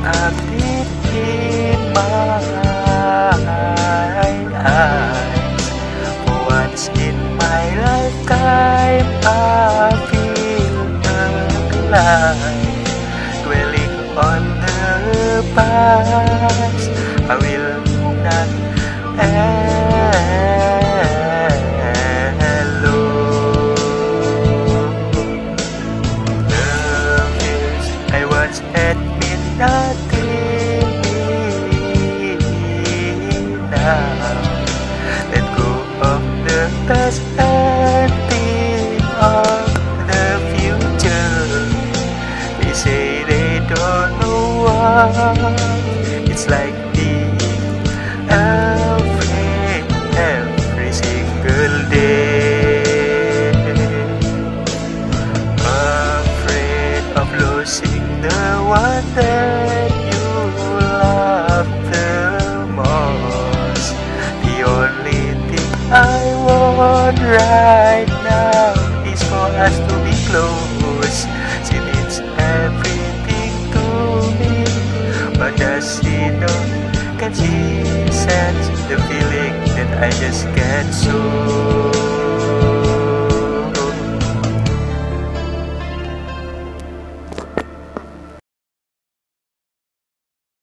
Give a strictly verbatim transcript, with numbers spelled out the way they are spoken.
a bit in my eyes. For once in my lifetime I feel alive. Dwelling on the past, I will not alone. The fears I once admit nothing now. Let go of the past and think of the future. They say they don't know what it's like being afraid every single day. Afraid of losing the one that you love the most. The only thing I want right now is for us to be close. She means everything to me, but does she know? Can she sense the feeling that I just can't show?